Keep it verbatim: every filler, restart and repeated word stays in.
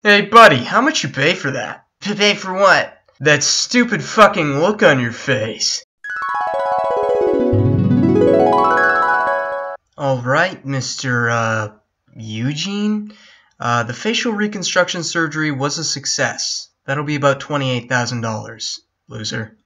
Hey buddy, how much you pay for that? Pay for what? That stupid fucking look on your face. Alright, Mister Uh, Eugene? Uh, the facial reconstruction surgery was a success. That'll be about twenty-eight thousand dollars, loser.